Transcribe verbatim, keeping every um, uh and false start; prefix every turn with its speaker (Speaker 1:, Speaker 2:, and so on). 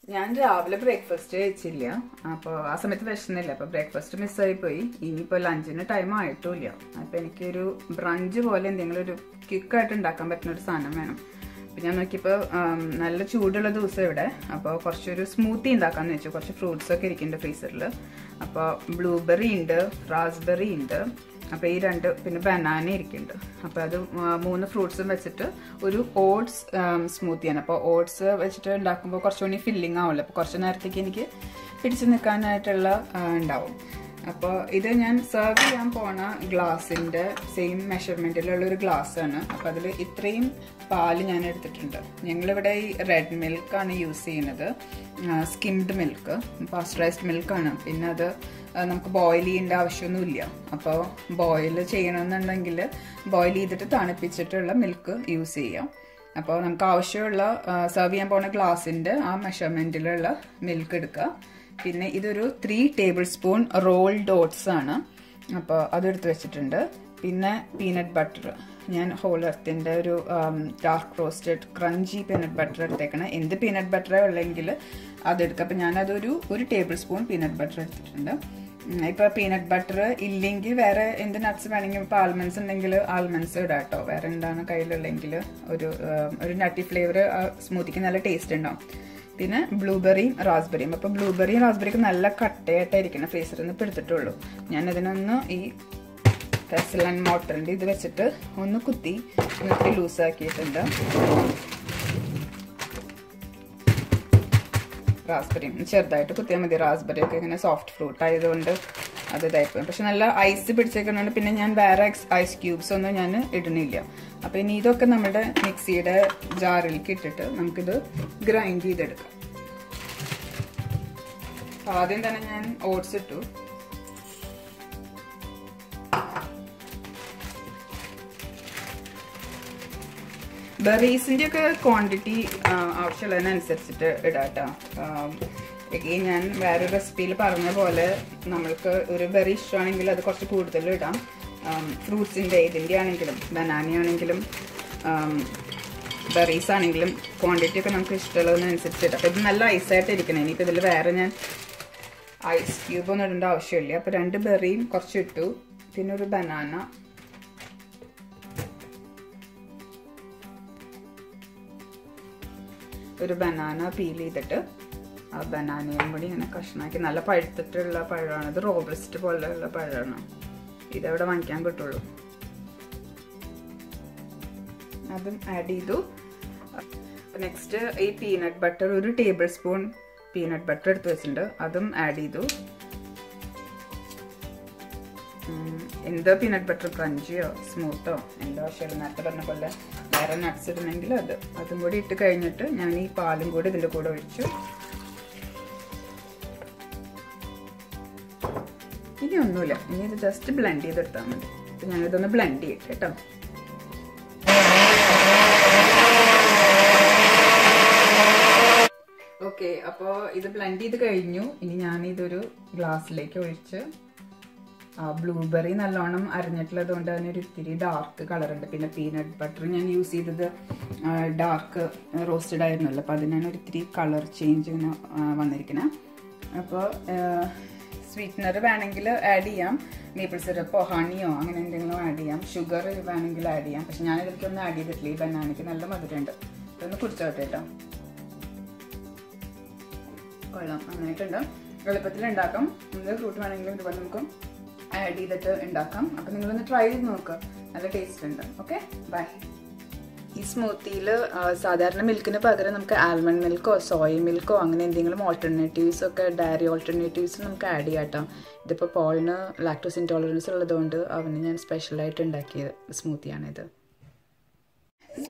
Speaker 1: ഞാൻ രാവിലെ ബ്രേക്ക്ഫാസ്റ്റ് കഴിച്ചില്ല. അപ്പോൾ ആ സമയത്ത് വിശന്നില്ല. അപ്പോൾ ബ്രേക്ക്ഫാസ്റ്റ് മിസ്സായി പോയി. ഇനിയിപ്പോൾ ലഞ്ചിന് ടൈം ആയിട്ടുമില്ല. അപ്പോൾ എനിക്കൊരു ബ്രഞ്ച് പോലെ എന്തെങ്കിലും ഒരു ക്വിക്കായിട്ട് ഉണ്ടാക്കാൻ പറ്റുന്ന ഒരു സാധനം വേണം. അപ്പം ഞാൻ നോക്കിയപ്പോൾ നല്ല ചൂടുള്ള ദിവസം ഇവിടെ. അപ്പോൾ കുറച്ചൊരു സ്മൂത്തി ഉണ്ടാക്കാമെന്ന് വെച്ചു. കുറച്ച് ഫ്രൂട്ട്സ് ഒക്കെ ഇരിക്കുന്നുണ്ട് ഫ്രീസറിൽ. അപ്പോൾ ബ്ലൂബെറി ഉണ്ട്, റാസ്ബെറി ഉണ്ട്, അപ്പോൾ ഈ രണ്ട്, പിന്നെ ബനാന ഇരിക്കുന്നുണ്ട്. അപ്പോൾ അത് മൂന്ന് ഫ്രൂട്ട്സും വെച്ചിട്ട് ഒരു ഓട്സ് സ്മൂത്തിയാണ്. അപ്പോൾ ഓട്സ് വെച്ചിട്ട് ഉണ്ടാക്കുമ്പോൾ കുറച്ചുകൂടി ഫില്ലിങ് ആവുമല്ലോ. അപ്പോൾ കുറച്ച് നേരത്തേക്ക് എനിക്ക് പിടിച്ചു നിൽക്കാനായിട്ടുള്ള ഉണ്ടാവും. അപ്പോൾ ഇത് ഞാൻ സെർവ് ചെയ്യാൻ പോണ ഗ്ലാസിൻ്റെ സെയിം മെഷർമെൻറ്റിലുള്ള ഒരു ഗ്ലാസ്സാണ്. അപ്പോൾ അതിൽ ഇത്രയും പാല് ഞാൻ എടുത്തിട്ടുണ്ട്. ഞങ്ങളിവിടെ ഈ റെഡ് മിൽക്കാണ് യൂസ് ചെയ്യുന്നത്, സ്കിംഡ് മിൽക്ക്, പാസ്ചറൈസ്ഡ് മിൽക്കാണ്. പിന്നെ അത് നമുക്ക് ബോയിൽ ചെയ്യേണ്ട ആവശ്യമൊന്നുമില്ല. അപ്പോൾ ബോയിൽ ചെയ്യണമെന്നുണ്ടെങ്കിൽ ബോയിൽ ചെയ്തിട്ട് തണുപ്പിച്ചിട്ടുള്ള മിൽക്ക് യൂസ് ചെയ്യാം. അപ്പോൾ നമുക്ക് ആവശ്യമുള്ള സെർവ് ചെയ്യാൻ പോകുന്ന ഗ്ലാസിൻ്റെ ആ മെഷർമെൻറ്റിലുള്ള മിൽക്ക് എടുക്കുക. പിന്നെ ഇതൊരു three tablespoon rolled oats ആണ്. അപ്പോൾ അതെടുത്ത് വെച്ചിട്ടുണ്ട്. പിന്നെ പീനട്ട് ബട്ടർ, ഞാൻ ഹോൾ എർത്തിൻ്റെ ഒരു dark roasted crunchy peanut butter എടുത്തേക്കണം. എന്ത് പീനട്ട് ബട്ടറേ ഉള്ളെങ്കിൽ അതെടുക്കുക. അപ്പോൾ ഞാനതൊരു ഒരു ടേബിൾ സ്പൂൺ പീനട്ട് ബട്ടർ എടുത്തിട്ടുണ്ട്. ഇപ്പോൾ പീനട്ട് ബട്ടർ ഇല്ലെങ്കിൽ വേറെ എന്ത് നട്ട്സ് വേണമെങ്കിൽ, ഇപ്പോൾ ആൽമണ്ട്സ് ഉണ്ടെങ്കിൽ ആൽമണ്ട്സ് ഇടാം കേട്ടോ. വേറെ എന്താണ് കയ്യിലുള്ളെങ്കിൽ ഒരു ഒരു നട്ടി ഫ്ലേവർ സ്മൂത്തിക്ക് നല്ല ടേസ്റ്റ് ഉണ്ടാവും. പിന്നെ ബ്ലൂബെറിയും റാസ്ബെറിയും. അപ്പോൾ ബ്ലൂബെറിയും റാസ്ബെറിയൊക്കെ നല്ല കട്ടയായിട്ടായിരിക്കണം ഫ്രീസറിൽ നിന്ന് ഇപ്പോൾ എടുത്തിട്ടുള്ളൂ. ഞാനതിനൊന്ന് ഈ പെസൽ ആൻഡ് മോട്ടറിൻ്റെ ഇത് വെച്ചിട്ട് ഒന്ന് കുത്തി നിർത്തി ലൂസാക്കിയിട്ടുണ്ട്. റാസ്ബെറിയും ചെറുതായിട്ട് കുത്തിയാൽ മതി. റാസ്ബെറി ഒക്കെ ഇങ്ങനെ സോഫ്റ്റ് ഫ്രൂട്ട് ആയതുകൊണ്ട് അത് ഇതായിപ്പോയി. പക്ഷെ നല്ല ഐസ് പിടിച്ചേക്കുന്നുണ്ട്. പിന്നെ ഞാൻ വേറെ ഐസ് ക്യൂബ്സ് ഒന്നും ഞാൻ ഇടുന്നില്ല. അപ്പോൾ ഇനി ഇതൊക്കെ നമ്മുടെ മിക്സിയുടെ ജാറിലേക്ക് ഇട്ടിട്ട് നമുക്കിത് ഗ്രൈൻഡ് ചെയ്തെടുക്കാം. ആദ്യം തന്നെ ഞാൻ ഓട്സ് ഇട്ടു. ബെറീസിൻ്റെ ഒക്കെ ക്വാണ്ടിറ്റി ആവശ്യമുള്ളതിനനുസരിച്ചിട്ട് ഇടാട്ടോ. ഈ ഞാൻ വേറെ റെസിപ്പിയിൽ പറഞ്ഞ പോലെ നമ്മൾക്ക് ഒരു ബെറി ഇഷ്ടമാണെങ്കിൽ അത് കുറച്ച് കൂടുതൽ ഇടാം. ഫ്രൂട്ട്സിൻ്റെ ഇതിൻ്റെ ആണെങ്കിലും ബനാനയാണെങ്കിലും ബെറീസ് ആണെങ്കിലും ക്വാണ്ടിറ്റി ഒക്കെ നമുക്ക് ഇഷ്ടമുള്ളതിനനുസരിച്ച് ഇടാം. അപ്പോൾ ഇത് നല്ല ഐസായിട്ട് ഇരിക്കണം. ഇനിയിപ്പോൾ ഇതിൽ വേറെ ഞാൻ ഐസ് ക്യൂബ് ഒന്നും ഇടേണ്ട ആവശ്യമില്ല. അപ്പോൾ രണ്ട് ബെറിയും കുറച്ച് ഇട്ടു. പിന്നെ ഒരു ബനാന, ഒരു ബനാന പീൽ ചെയ്തിട്ട് ആ ബനാനയും കൂടി ഇങ്ങനെ കഷ്ണമാക്കി, നല്ല പഴുത്തിട്ടുള്ള പഴമാണ്. ഇത് റോബസ്റ്റ് പോലെയുള്ള പഴമാണ്. ഇതവിടെ വാങ്ങിക്കാൻ കിട്ടുള്ളൂ. അതും ആഡ് ചെയ്തു. നെക്സ്റ്റ് ഈ പീനട്ട് ബട്ടർ, ഒരു ടേബിൾ സ്പൂൺ പീനട്ട് ബട്ടർ എടുത്ത് വെച്ചിട്ടുണ്ട്. അതും ആഡ് ചെയ്തു. എന്ത് പീനട്ട് ബട്ടർ ക്രഞ്ചിയോ സ്മൂത്തോ എന്തോ ആവശ്യമില്ല. നേരത്തെ പറഞ്ഞ പോലെ വേറെ നട്ട്സ് ഇടണമെങ്കിൽ അത് അതും കൂടി ഇട്ട് കഴിഞ്ഞിട്ട് ഞാൻ ഈ പാലും കൂടി ഇതിൻ്റെ കൂടെ ഒഴിച്ചു. ഇനി ഒന്നുമില്ല, ഇനി ഇത് ജസ്റ്റ് ബ്ലെൻഡ് ചെയ്തെടുത്താൽ മതി. അപ്പം ഞാനിതൊന്ന് ബ്ലെൻഡ് ചെയ്യട്ടെ കേട്ടോ. ഓക്കെ, അപ്പോൾ ഇത് ബ്ലെൻഡ് ചെയ്ത് കഴിഞ്ഞു. ഇനി ഞാനിതൊരു ഗ്ലാസ്സിലേക്ക് ഒഴിച്ച്, ബ്ലൂബെറി നല്ലോണം അരിഞ്ഞിട്ടുള്ളത് കൊണ്ട് തന്നെ ഒരു ഇത്തിരി ഡാർക്ക് കളറുണ്ട്. പിന്നെ പീനട്ട് ബട്ടർ ഞാൻ യൂസ് ചെയ്തത് ഡാർക്ക് റോസ്റ്റഡ് ആയിരുന്നല്ലോ. അപ്പോൾ അതിനാണ് ഒരു ഇത്തിരി കളർ ചേഞ്ച് ഇങ്ങനെ വന്നിരിക്കുന്നത്. അപ്പോൾ സ്വീറ്റ്നർ വേണമെങ്കിൽ ആഡ് ചെയ്യാം. മേപ്പിൾ സിറപ്പോ ഹണിയോ അങ്ങനെ എന്തെങ്കിലും ആഡ് ചെയ്യാം. ഷുഗർ വേണമെങ്കിൽ ആഡ് ചെയ്യാം. പക്ഷെ ഞാൻ ഇതിലേക്കൊന്നും ആഡ് ചെയ്തിട്ടില്ല. ഈ ബനാനയ്ക്ക് നല്ല മധുരമുണ്ട്. ഇതൊന്ന് കുടിച്ചോട്ടെ കേട്ടോ. കൊള്ളാം, നന്നായിട്ടുണ്ട്. എളുപ്പത്തിൽ ഉണ്ടാക്കാം. എന്ത് ഫ്രൂട്ട് വേണമെങ്കിലും ഇതുപോലെ നമുക്ക് ആഡ് ചെയ്തിട്ട് ഉണ്ടാക്കാം. അപ്പം നിങ്ങളൊന്ന് ട്രൈ ചെയ്ത് നോക്കുക. നല്ല ടേസ്റ്റ് ഉണ്ട്. Okay, bye. ഈ സ്മൂത്തിയിൽ സാധാരണ മിൽക്കിന് പകരം നമുക്ക് ആൽമണ്ട് മിൽക്കോ സോയ മിൽക്കോ അങ്ങനെ എന്തെങ്കിലും ഓൾട്ടർനേറ്റീവ്സ് ഒക്കെ, ഡയറി ഓൾട്ടർനേറ്റീവ്സ് നമുക്ക് ആഡ് ചെയ്യാം കേട്ടോ. ഇതിപ്പോൾ പോളിന് ലാക്ടോസ് ഇൻടോളറൻസ് ഉള്ളതുകൊണ്ട് അവന് ഞാൻ സ്പെഷ്യലായിട്ട് ഉണ്ടാക്കിയ സ്മൂത്തിയാണിത്.